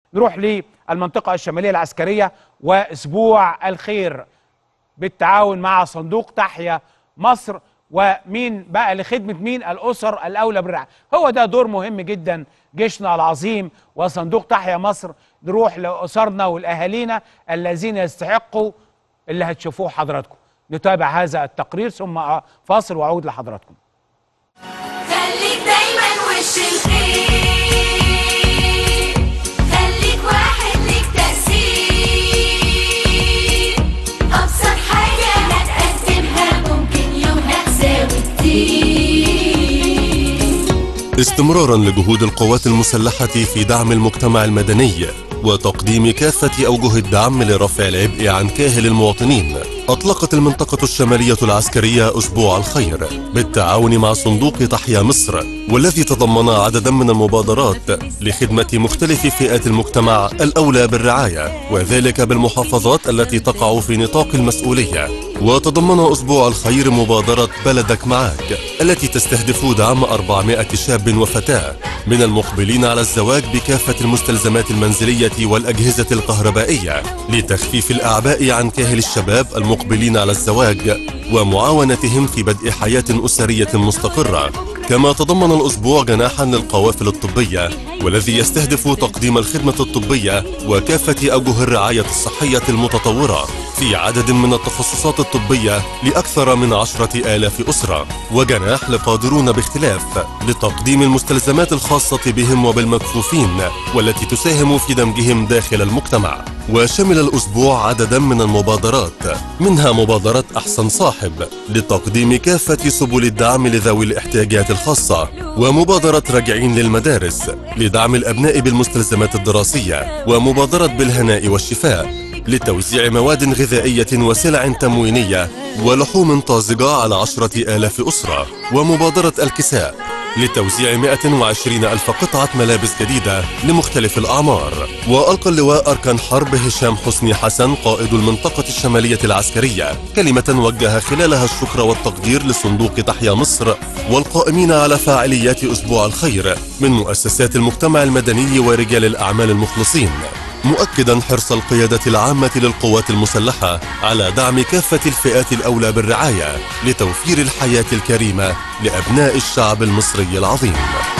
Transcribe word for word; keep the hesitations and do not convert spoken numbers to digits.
نروح للمنطقة الشمالية العسكرية وأسبوع الخير بالتعاون مع صندوق تحيا مصر. ومين بقى لخدمة مين؟ الأسر الأولى بالرعاية. هو ده دور مهم جدا جيشنا العظيم وصندوق تحيا مصر. نروح لأسرنا والأهالينا الذين يستحقوا اللي هتشوفوه حضراتكم. نتابع هذا التقرير ثم فاصل وأعود لحضراتكم. خليك دايما وش الخير، خليك واحد ليك تأثير، أبسط حاجة هتقدمها ممكن يومها تساوي كتير. استمرارا لجهود القوات المسلحة في دعم المجتمع المدني وتقديم كافة أوجه الدعم لرفع العبء عن كاهل المواطنين، أطلقت المنطقة الشمالية العسكرية أسبوع الخير بالتعاون مع صندوق تحيا مصر، والذي تضمن عددا من المبادرات لخدمة مختلف فئات المجتمع الأولى بالرعاية، وذلك بالمحافظات التي تقع في نطاق المسؤولية. وتضمن أسبوع الخير مبادرة بلدك معاك التي تستهدف دعم أربعمائة شاب وفتاة من المقبلين على الزواج بكافة المستلزمات المنزلية والأجهزة الكهربائية لتخفيف الأعباء عن كاهل الشباب المقبلين على الزواج ومعاونتهم في بدء حياة أسرية مستقرة. كما تضمن الأسبوع جناحا للقوافل الطبية، والذي يستهدف تقديم الخدمة الطبية وكافة أوجه الرعاية الصحية المتطورة في عدد من التخصصات الطبية لأكثر من عشرة آلاف أسرة، وجناح لقادرون باختلاف لتقديم المستلزمات الخاصة بهم وبالمكفوفين والتي تساهم في دمجهم داخل المجتمع. وشمل الأسبوع عددا من المبادرات، منها مبادرة أحسن صاحب لتقديم كافة سبل الدعم لذوي الاحتياجات الخاصة، ومبادرة راجعين للمدارس لدعم الأبناء بالمستلزمات الدراسية، ومبادرة بالهناء والشفاء لتوزيع مواد غذائية وسلع تموينية ولحوم طازجة على عشرة آلاف أسرة، ومبادرة الكساء لتوزيع مائة وعشرين ألف قطعة ملابس جديدة لمختلف الأعمار. وألقى اللواء أركان حرب هشام حسني حسن قائد المنطقة الشمالية العسكرية كلمة وجه خلالها الشكر والتقدير لصندوق تحيا مصر والقائمين على فاعليات أسبوع الخير من مؤسسات المجتمع المدني ورجال الأعمال المخلصين، مؤكدا حرص القيادة العامة للقوات المسلحة على دعم كافة الفئات الأولى بالرعاية لتوفير الحياة الكريمة لأبناء الشعب المصري العظيم.